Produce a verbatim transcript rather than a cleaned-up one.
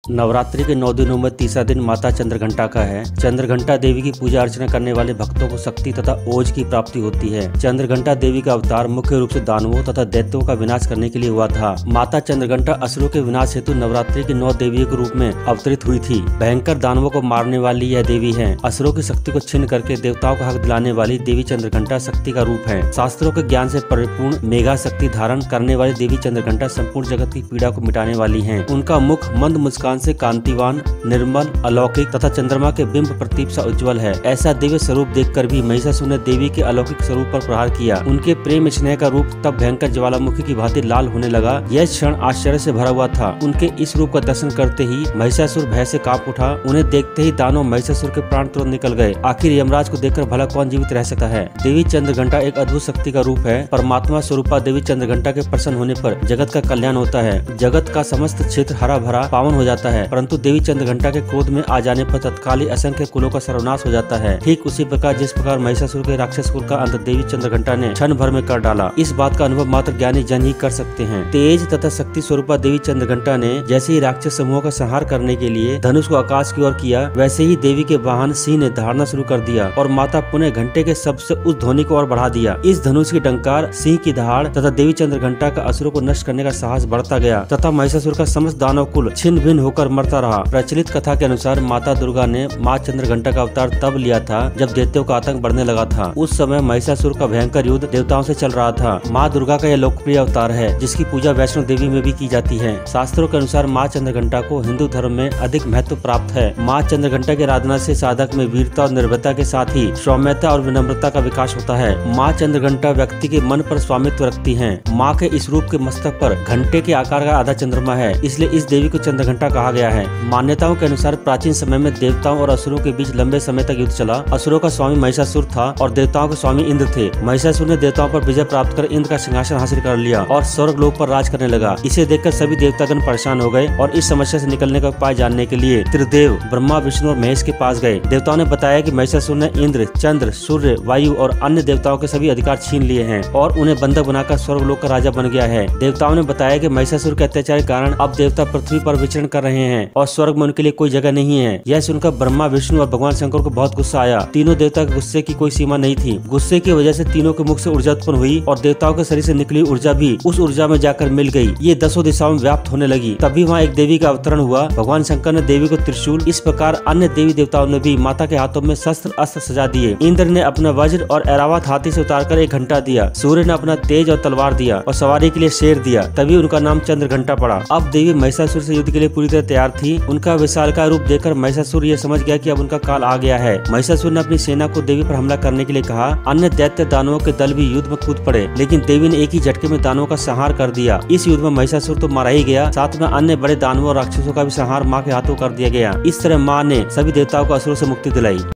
नवरात्रि के नौ दिनों में तीसरा दिन माता चंद्रघंटा का है। चंद्रघंटा देवी की पूजा अर्चना करने वाले भक्तों को शक्ति तथा ओज की प्राप्ति होती है। चंद्रघंटा देवी का अवतार मुख्य रूप से दानवों तथा दैत्यों का विनाश करने के लिए हुआ था। माता चंद्रघंटा असुरों के विनाश हेतु नवरात्रि की नौ देवियों के रूप में अवतरित हुई थी। भयंकर दानवों को मारने वाली यह देवी है। असुरों की शक्ति को छीन करके देवताओं का हक दिलाने वाली देवी चंद्रघंटा शक्ति का रूप है। शास्त्रों के ज्ञान से परिपूर्ण मेघा शक्ति धारण करने वाली देवी चंद्रघंटा संपूर्ण जगत की पीड़ा को मिटाने वाली है। उनका मुख मंद मुस्कान से कांतिवान, निर्मल, अलौकिक तथा चंद्रमा के बिंब प्रतीप सा उज्जवल है। ऐसा दिव्य स्वरूप देखकर भी महिषासुर ने देवी के अलौकिक स्वरूप पर प्रहार किया। उनके प्रेम स्नेह का रूप तब भयंकर ज्वालामुखी की भांति लाल होने लगा। यह क्षण आश्चर्य से भरा हुआ था। उनके इस रूप का दर्शन करते ही महिषासुर भय से कांप उठा। उन्हें देखते ही दानव महिषासुर के प्राण तुरंत निकल गए। आखिर यमराज को देखकर भला कौन जीवित रह सकता है। देवी चंद्रघंटा एक अद्भुत शक्ति का रूप है। परमात्मा स्वरूपा देवी चंद्रघंटा के प्रसन्न होने पर जगत का कल्याण होता है। जगत का समस्त क्षेत्र हरा भरा पावन हो जाता है। परंतु देवी चंद्रघंटा के क्रोध में आ जाने पर तत्काल ही असंख्य कुलों का सर्वनाश हो जाता है। ठीक उसी प्रकार जिस प्रकार महिषासुर के राक्षस कुल का अंत देवी चंद्रघंटा ने क्षण भर में कर डाला। इस बात का अनुभव मात्र ज्ञानी जन ही कर सकते हैं। तेज तथा शक्ति स्वरूपा देवी चंद्रघंटा ने जैसे ही राक्षस समूहों का संहार करने के लिए धनुष को आकाश की ओर किया, वैसे ही देवी के वाहन सिंह ने धारना शुरू कर दिया और माता पुनः घंटे के शब्द से उस ध्वनि को और बढ़ा दिया। इस धनुष की डंकार, सिंह की दहाड़ तथा देवी चंद्रघंटा का असुरों को नष्ट करने का साहस बढ़ता गया तथा महिषासुर का समस्त दानव कुल छिन्न भिन्न होकर मरता रहा। प्रचलित कथा के अनुसार माता दुर्गा ने माँ चंद्रघंटा का अवतार तब लिया था जब दैत्यों का आतंक बढ़ने लगा था। उस समय महिषासुर का भयंकर युद्ध देवताओं से चल रहा था। माँ दुर्गा का यह लोकप्रिय अवतार है जिसकी पूजा वैष्णो देवी में भी की जाती है। शास्त्रों के अनुसार माँ चंद्रघंटा को हिंदू धर्म में अधिक महत्व प्राप्त है। माँ चंद्रघंटा की आराधना से साधक में वीरता और निर्भयता के साथ ही सौम्यता और विनम्रता का विकास होता है। माँ चंद्रघंटा व्यक्ति के मन पर स्वामित्व रखती है। माँ के इस रूप के मस्तक पर घंटे के आकार का आधा चंद्रमा है, इसलिए इस देवी को चंद्रघंटा कहा गया है। मान्यताओं के अनुसार प्राचीन समय में देवताओं और असुरों के बीच लंबे समय तक युद्ध चला। असुरों का स्वामी महिषासुर था और देवताओं के स्वामी इंद्र थे। महिषासुर ने देवताओं पर विजय प्राप्त कर इंद्र का सिंहासन हासिल कर लिया और स्वर्ग लोक पर राज करने लगा। इसे देखकर सभी देवतागण परेशान हो गए और इस समस्या से निकलने का उपाय जानने के लिए त्रिदेव ब्रह्मा, विष्णु और महेश के पास गए। देवताओं ने बताया कि महिषासुर ने इंद्र, चंद्र, सूर्य, वायु और अन्य देवताओं के सभी अधिकार छीन लिए हैं और उन्हें बंधक बनाकर स्वर्ग लोक का राजा बन गया है। देवताओं ने बताया कि महिषासुर के अत्याचार के कारण अब देवता पृथ्वी पर विचरण कर रहे हैं और स्वर्ग में उनके लिए कोई जगह नहीं है। यह सुनकर ब्रह्मा, विष्णु और भगवान शंकर को बहुत गुस्सा आया। तीनों देवता के गुस्से की कोई सीमा नहीं थी। गुस्से की वजह से तीनों के मुख से ऊर्जा उत्पन्न हुई और देवताओं के शरीर से निकली ऊर्जा भी उस ऊर्जा में जाकर मिल गई। ये दसों दिशाओं में व्याप्त होने लगी। तभी वहाँ एक देवी का अवतरण हुआ। भगवान शंकर ने देवी को त्रिशूल, इस प्रकार अन्य देवी देवताओं ने भी माता के हाथों में शस्त्र अस्त्र सजा दिए। इंद्र ने अपना वज्र और ऐरावत हाथी से उतारकर एक घंटा दिया। सूर्य ने अपना तेज और तलवार दिया और सवारी के लिए शेर दिया। तभी उनका नाम चंद्रघंटा पड़ा। अब देवी महिषासुर से युद्ध के लिए पूरी तरह तैयार थी। उनका विशालकाय रूप देखकर महिषासुर ये समझ गया कि अब उनका काल आ गया है। महिषासुर ने अपनी सेना को देवी पर हमला करने के लिए कहा। अन्य दैत्य दानवों के दल भी युद्ध में कूद पड़े, लेकिन देवी ने एक ही झटके में दानवों का संहार कर दिया। इस युद्ध में महिषासुर तो मारा ही गया, साथ में अन्य बड़े दानवों और राक्षसों का भी संहार माँ के हाथों कर दिया गया। इस तरह माँ ने सभी देवताओं को असुरों से मुक्ति दिलाई।